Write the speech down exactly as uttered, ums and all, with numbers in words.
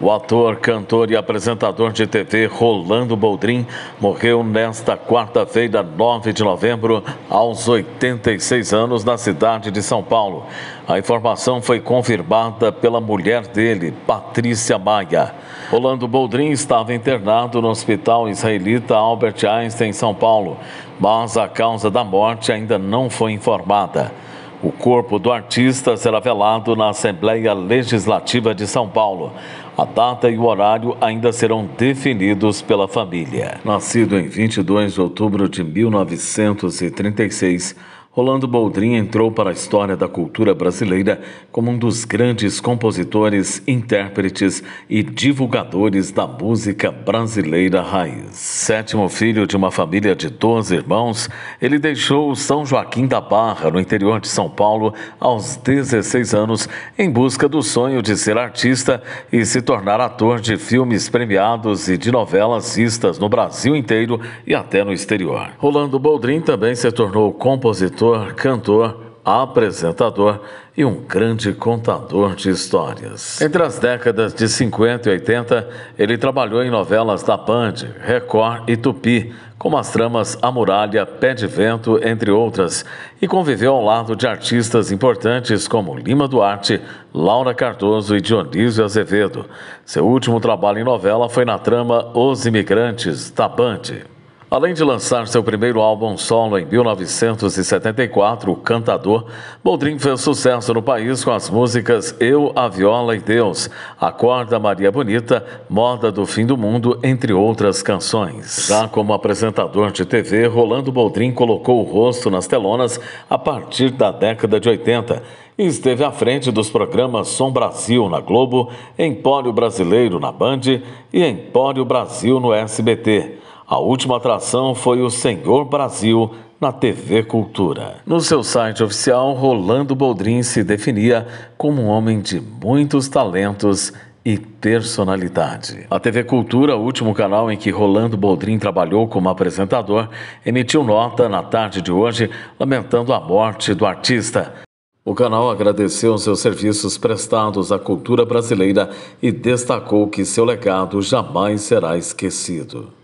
O ator, cantor e apresentador de T V Rolando Boldrin morreu nesta quarta-feira, nove de novembro, aos oitenta e seis anos, na cidade de São Paulo. A informação foi confirmada pela mulher dele, Patrícia Maia. Rolando Boldrin estava internado no Hospital Israelita Albert Einstein, em São Paulo, mas a causa da morte ainda não foi informada. O corpo do artista será velado na Assembleia Legislativa de São Paulo. A data e o horário ainda serão definidos pela família. Nascido em vinte e dois de outubro de mil novecentos e trinta e seis, Rolando Boldrin entrou para a história da cultura brasileira como um dos grandes compositores, intérpretes e divulgadores da música brasileira raiz. Sétimo filho de uma família de doze irmãos, ele deixou São Joaquim da Barra, no interior de São Paulo, aos dezesseis anos, em busca do sonho de ser artista e se tornar ator de filmes premiados e de novelas vistas no Brasil inteiro e até no exterior. Rolando Boldrin também se tornou compositor, cantor, apresentador e um grande contador de histórias. Entre as décadas de cinquenta e oitenta, ele trabalhou em novelas da Band, Record e Tupi, como as tramas A Muralha, Pé de Vento, entre outras, e conviveu ao lado de artistas importantes como Lima Duarte, Laura Cardoso e Dionísio Azevedo. Seu último trabalho em novela foi na trama Os Imigrantes, da Band. Além de lançar seu primeiro álbum solo em mil novecentos e setenta e quatro, O Cantador, Boldrin fez sucesso no país com as músicas Eu, a Viola e Deus, Acorda Maria Bonita, Moda do Fim do Mundo, entre outras canções. Já como apresentador de T V, Rolando Boldrin colocou o rosto nas telonas a partir da década de oitenta e esteve à frente dos programas Som Brasil na Globo, Empório Brasileiro na Band e Empório Brasil no S B T. A última atração foi o Senhor Brasil na T V Cultura. No seu site oficial, Rolando Boldrin se definia como um homem de muitos talentos e personalidade. A T V Cultura, o último canal em que Rolando Boldrin trabalhou como apresentador, emitiu nota na tarde de hoje lamentando a morte do artista. O canal agradeceu seus serviços prestados à cultura brasileira e destacou que seu legado jamais será esquecido.